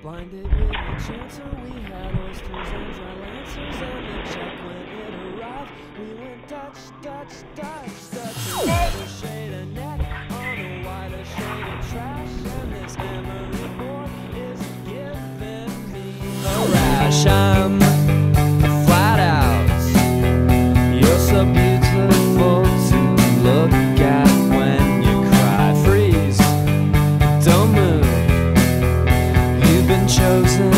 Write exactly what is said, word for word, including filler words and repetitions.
Blinded with a chancer, we had oysters and dry lancers, and the check when it arrived, we went Dutch, Dutch, Dutch, Dutch. A lighter shade of neck on a whiter shade of trash, and this emery board is giving me a rash. I'm flat out. You're so beautiful to look at when you cry. Freeze, don't move. You've been chosen